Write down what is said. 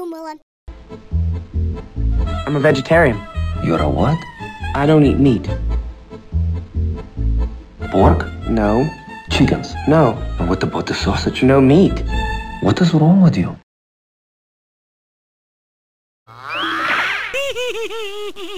подумала. I'm a vegetarian. You're a what? I don't eat meat. Pork? No. Chickens? No. And what about the sausage? No meat. What is wrong with you?